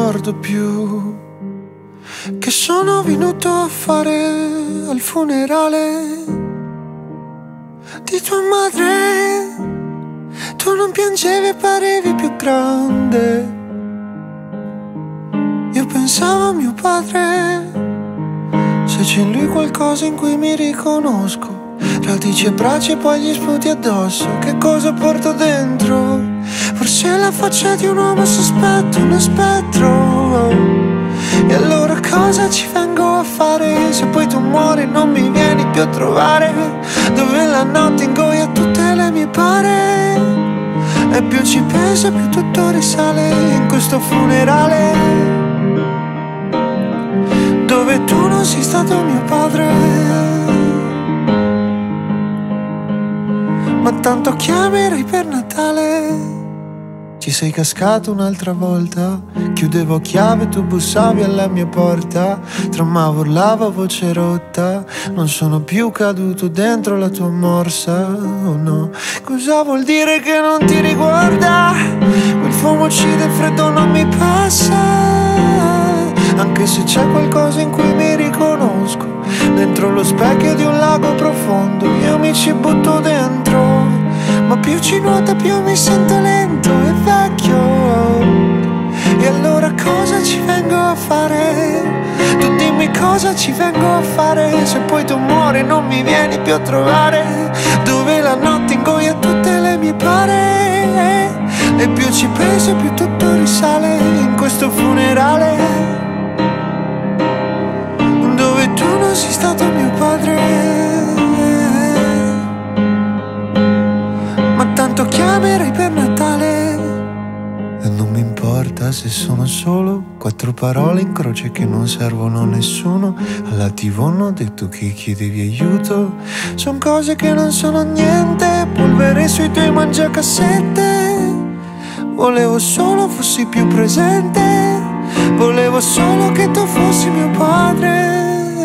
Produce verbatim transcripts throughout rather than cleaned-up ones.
ricordo più che sono venuto a fare al funerale di tua madre. Tu non piangevi e parevi più grande. Io pensavo a mio padre, se c'è in lui qualcosa in cui mi riconosco. Radici e braccia e poi gli sputi addosso. Che cosa porto dentro? Forse la faccia di un uomo sospetto, uno spettro. E allora cosa ci vengo a fare? Se poi tu muori e non mi vieni più a trovare, dove la notte ingoia tutte le mie pare. E più ci penso più tutto risale in questo funerale, dove tu non sei stato mio padre. Ma tanto chiamerai per Natale. Ci sei cascato un'altra volta, chiudevo a chiave, tu bussavi alla mia porta. Tremavo, urlavo a voce rotta, non sono più caduto dentro la tua morsa, oh no. Cosa vuol dire che non ti riguarda? Quel fumo uccide, il freddo non mi passa. Anche se c'è qualcosa in cui mi riconosco, dentro lo specchio di un lago profondo, io mi ci butto dentro. Ma più ci nuota più mi sento lento e vecchio. E allora cosa ci vengo a fare? Tu dimmi cosa ci vengo a fare, se poi tu muori e non mi vieni più a trovare, dove la notte ingoia tutte le mie pare. E più ci penso più tutto risale in questo funerale, dove tu non sei stato mio padre. Ma tanto chiamerai per Natale, e non mi importa se sono solo quattro parole in croce che non servono a nessuno. Alla tivù hanno detto che chiedevi aiuto, son cose che non sono niente, polvere sui tuoi mangiacassette. Volevo solo fossi più presente, volevo solo che tu fossi mio padre,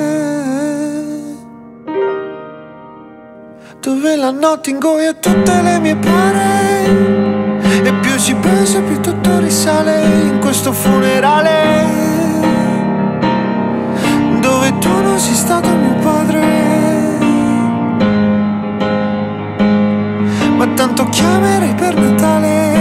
dove la notte ingoia tutte le mie pare. E più ci penso più tutto risale in questo funerale, dove tu non sei stato mio padre. Ma tanto chiamerai per Natale.